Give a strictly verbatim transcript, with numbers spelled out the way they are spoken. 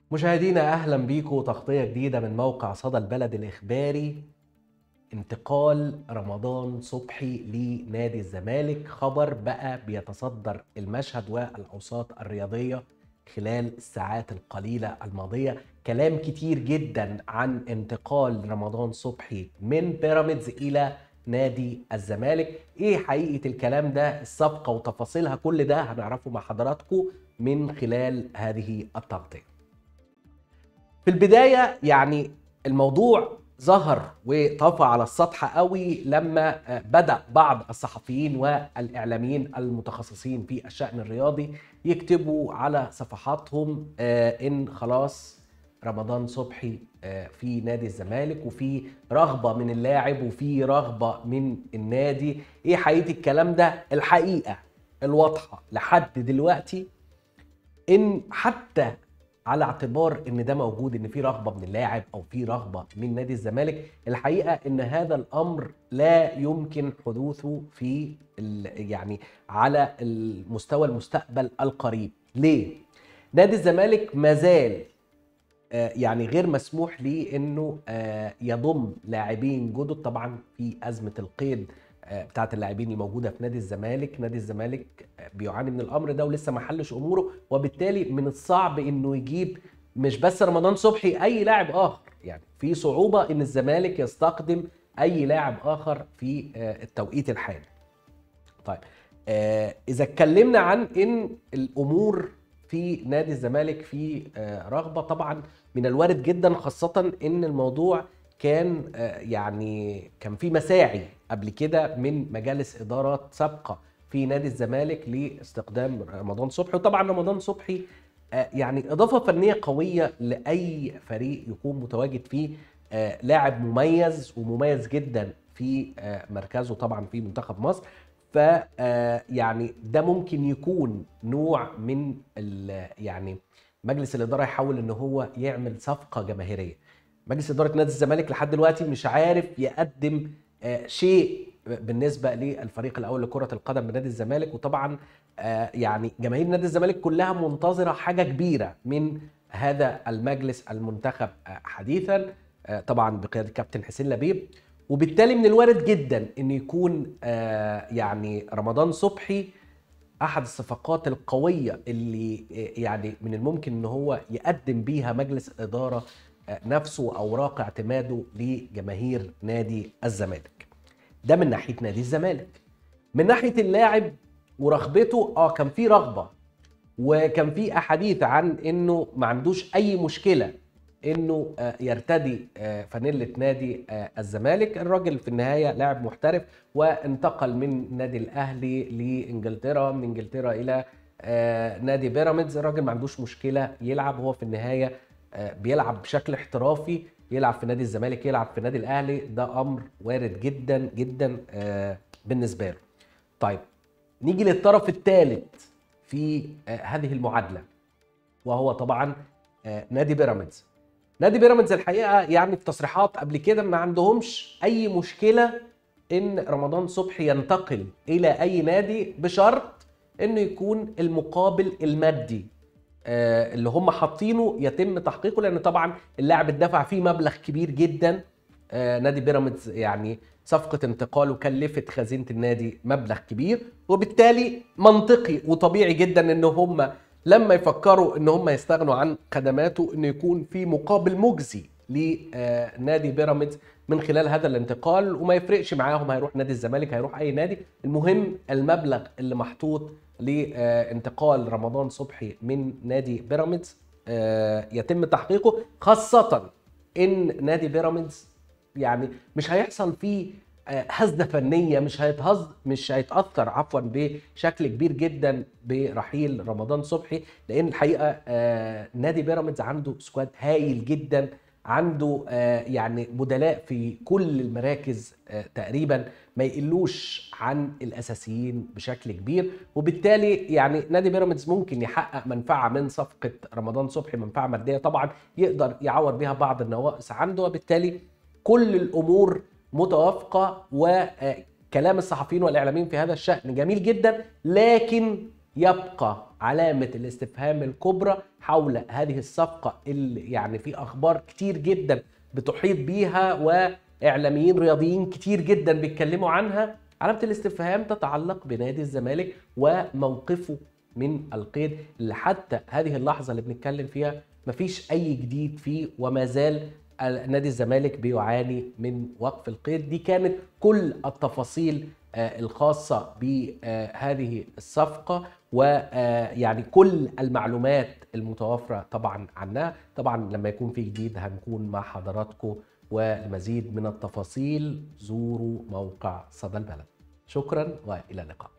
مشاهدينا أهلا بيكم تغطية جديدة من موقع صدى البلد الإخباري. انتقال رمضان صبحي لنادي الزمالك خبر بقى بيتصدر المشهد والأوساط الرياضية خلال الساعات القليلة الماضية. كلام كتير جدا عن انتقال رمضان صبحي من بيراميدز إلى نادي الزمالك. ايه حقيقة الكلام ده؟ الصفقة وتفاصيلها كل ده هنعرفه مع حضراتكم من خلال هذه التغطية. في البداية يعني الموضوع ظهر وطفى على السطح قوي لما بدأ بعض الصحفيين والإعلاميين المتخصصين في الشأن الرياضي يكتبوا على صفحاتهم إن خلاص رمضان صبحي في نادي الزمالك وفي رغبة من اللاعب وفي رغبة من النادي. إيه حقيقة الكلام ده؟ الحقيقة الواضحة لحد دلوقتي إن حتى على اعتبار ان ده موجود، ان في رغبه من اللاعب او في رغبه من نادي الزمالك، الحقيقه ان هذا الامر لا يمكن حدوثه في يعني على المستوى المستقبل القريب. ليه؟ نادي الزمالك مازال يعني غير مسموح ليه انه يضم لاعبين جدد، طبعا في ازمه القيد بتاعت اللاعبين الموجوده في نادي الزمالك. نادي الزمالك بيعاني من الامر ده ولسه ما حلش اموره، وبالتالي من الصعب انه يجيب مش بس رمضان صبحي، اي لاعب اخر. يعني في صعوبه ان الزمالك يستقدم اي لاعب اخر في التوقيت الحالي. طيب اذا اتكلمنا عن ان الامور في نادي الزمالك في رغبه، طبعا من الوارد جدا، خاصه ان الموضوع كان يعني كان في مساعي قبل كده من مجالس ادارات سابقه في نادي الزمالك لاستقدام رمضان صبحي. وطبعا رمضان صبحي يعني اضافه فنيه قويه لاي فريق يكون متواجد فيه، لاعب مميز ومميز جدا في مركزه طبعا في منتخب مصر. ف يعني ده ممكن يكون نوع من يعني مجلس الاداره يحاول ان هو يعمل صفقه جماهيريه. مجلس اداره نادي الزمالك لحد دلوقتي مش عارف يقدم شيء بالنسبه للفريق الاول لكره القدم بنادي الزمالك. وطبعا يعني جماهير نادي الزمالك كلها منتظره حاجه كبيره من هذا المجلس المنتخب حديثا، طبعا بقياده كابتن حسين لبيب. وبالتالي من الوارد جدا ان يكون يعني رمضان صبحي احد الصفقات القويه اللي يعني من الممكن ان هو يقدم بيها مجلس الاداره نفسه اوراق اعتماده لجماهير نادي الزمالك. ده من ناحيه نادي الزمالك. من ناحيه اللاعب ورغبته، اه كان في رغبه وكان في احاديث عن انه ما عندوش اي مشكله انه يرتدي فانيله نادي الزمالك. الراجل في النهايه لاعب محترف وانتقل من نادي الاهلي لانجلترا، من انجلترا الى نادي بيراميدز. الراجل ما عندوش مشكله يلعب، هو في النهايه بيلعب بشكل احترافي، يلعب في نادي الزمالك يلعب في نادي الاهلي، ده امر وارد جدا جدا بالنسبه له. طيب نيجي للطرف الثالث في هذه المعادله، وهو طبعا نادي بيراميدز. نادي بيراميدز الحقيقه يعني في تصريحات قبل كده ما عندهمش اي مشكله ان رمضان صبحي ينتقل الى اي نادي بشرط انه يكون المقابل المادي اللي هم حاطينه يتم تحقيقه، لان طبعا اللاعب اتدفع فيه مبلغ كبير جدا. نادي بيراميدز يعني صفقه انتقاله كلفت خزينه النادي مبلغ كبير، وبالتالي منطقي وطبيعي جدا ان هم لما يفكروا ان هم يستغنوا عن خدماته انه يكون في مقابل مجزي لنادي بيراميدز من خلال هذا الانتقال. وما يفرقش معاهم هيروح نادي الزمالك هيروح اي نادي، المهم المبلغ اللي محطوط لانتقال رمضان صبحي من نادي بيراميدز يتم تحقيقه، خاصة ان نادي بيراميدز يعني مش هيحصل فيه هزة فنية، مش هيتهز مش هيتأثر عفوا بشكل كبير جدا برحيل رمضان صبحي، لان الحقيقة نادي بيراميدز عنده سكواد هايل جدا، عنده يعني بدلاء في كل المراكز تقريبا ما يقلوش عن الاساسيين بشكل كبير. وبالتالي يعني نادي بيراميدز ممكن يحقق منفعه من صفقه رمضان صبحي، منفعه ماديه طبعا يقدر يعوض بيها بعض النواقص عنده. وبالتالي كل الامور متوافقه، وكلام الصحفيين والاعلاميين في هذا الشان جميل جدا، لكن يبقى علامة الاستفهام الكبرى حول هذه الصفقة اللي يعني في أخبار كتير جدا بتحيط بيها وإعلاميين رياضيين كتير جدا بيتكلموا عنها. علامة الاستفهام تتعلق بنادي الزمالك وموقفه من القيد اللي حتى هذه اللحظة اللي بنتكلم فيها مفيش أي جديد فيه، وما زال نادي الزمالك بيعاني من وقف القيد. دي كانت كل التفاصيل الخاصة بهذه الصفقة، ويعني كل المعلومات المتوفرة طبعا عنها. طبعا لما يكون في جديد هنكون مع حضراتكم، ولمزيد من التفاصيل زوروا موقع صدى البلد. شكرا والى اللقاء.